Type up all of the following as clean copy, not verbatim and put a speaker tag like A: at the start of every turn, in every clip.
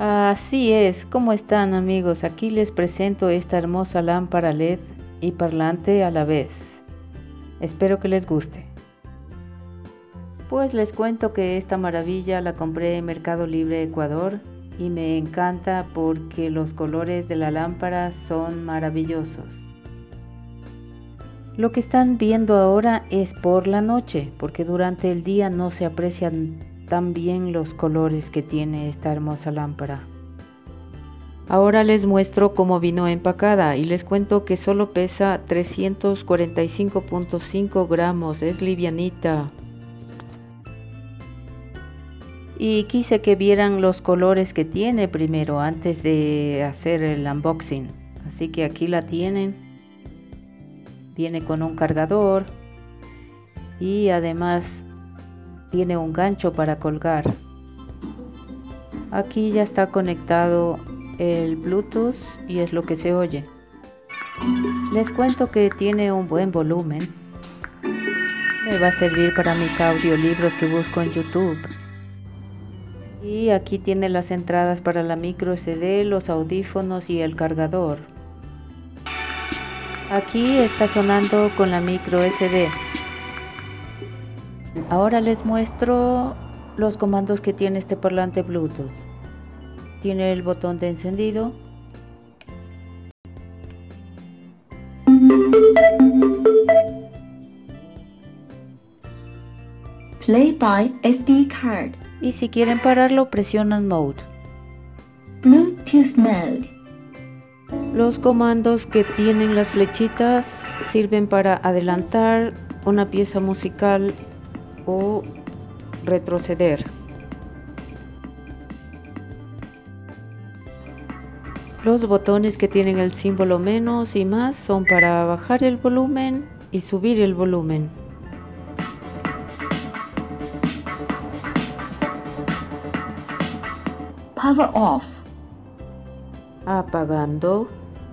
A: Así es, ¿cómo están amigos? Aquí les presento esta hermosa lámpara LED y parlante a la vez. Espero que les guste. Pues les cuento que esta maravilla la compré en Mercado Libre Ecuador y me encanta porque los colores de la lámpara son maravillosos. Lo que están viendo ahora es por la noche, porque durante el día no se aprecian tan bien los colores que tiene esta hermosa lámpara. Ahora les muestro cómo vino empacada y les cuento que solo pesa 345.5 gramos, es livianita. Y quise que vieran los colores que tiene primero antes de hacer el unboxing. Así que aquí la tienen. Viene con un cargador y además tiene un gancho para colgar. Aquí ya está conectado el Bluetooth y es lo que se oye. Les cuento que tiene un buen volumen. Me va a servir para mis audiolibros que busco en YouTube. Y aquí tiene las entradas para la micro SD, los audífonos y el cargador. Aquí está sonando con la micro SD. Ahora les muestro los comandos que tiene este parlante Bluetooth. Tiene el botón de encendido.
B: Play by SD card.
A: Y si quieren pararlo, presionan Mode.
B: Bluetooth mode.
A: Los comandos que tienen las flechitas sirven para adelantar una pieza musical o retroceder. Los botones que tienen el símbolo menos y más son para bajar el volumen y subir el volumen.
B: Power off.
A: Apagando.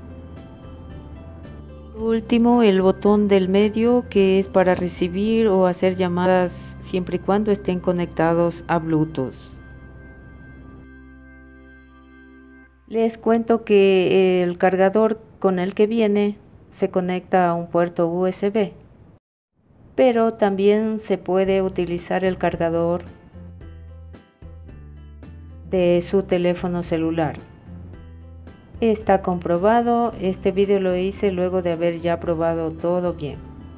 A: Último, el botón del medio que es para recibir o hacer llamadas siempre y cuando estén conectados a Bluetooth. Les cuento que el cargador con el que viene se conecta a un puerto USB, pero también se puede utilizar el cargador de su teléfono celular. Está comprobado, este vídeo lo hice luego de haber ya probado todo bien.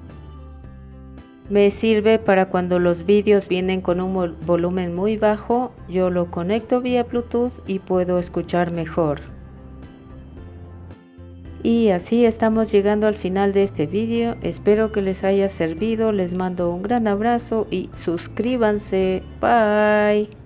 A: Me sirve para cuando los vídeos vienen con un volumen muy bajo, yo lo conecto vía Bluetooth y puedo escuchar mejor. Y así estamos llegando al final de este vídeo, espero que les haya servido, les mando un gran abrazo y suscríbanse, bye.